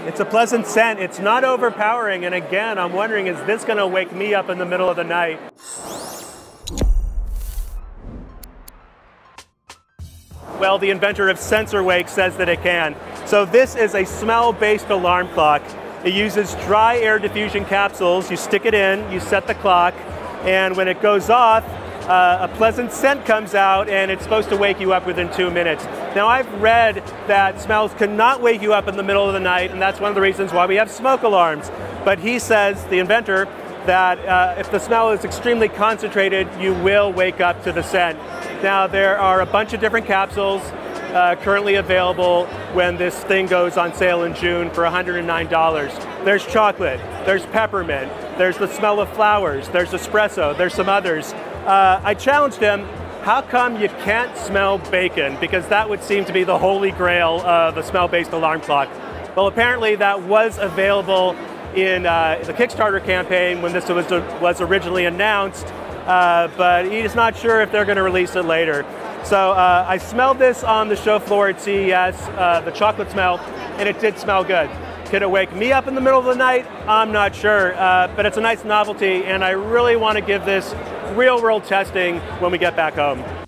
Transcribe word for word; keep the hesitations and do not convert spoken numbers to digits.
It's a pleasant scent. It's not overpowering. And again, I'm wondering, is this going to wake me up in the middle of the night? Well, the inventor of SensorWake says that it can. So this is a smell-based alarm clock. It uses dry air diffusion capsules. You stick it in, you set the clock, and when it goes off, uh, a pleasant scent comes out, and it's supposed to wake you up within two minutes. Now, I've read that smells cannot wake you up in the middle of the night, and that's one of the reasons why we have smoke alarms. But he says, the inventor, that uh, if the smell is extremely concentrated, you will wake up to the scent. Now, there are a bunch of different capsules uh, currently available when this thing goes on sale in June for one hundred nine dollars. There's chocolate, there's peppermint, there's the smell of flowers, there's espresso, there's some others. Uh, I challenged him, how come you can't smell bacon? Because that would seem to be the holy grail of a smell-based alarm clock. Well, apparently that was available in uh, the Kickstarter campaign when this was, was originally announced. Uh, but he's not sure if they're going to release it later. So uh, I smelled this on the show floor at C E S, uh, the chocolate smell, and it did smell good. Could it wake me up in the middle of the night? I'm not sure, uh, but it's a nice novelty, and I really want to give this real-world testing when we get back home.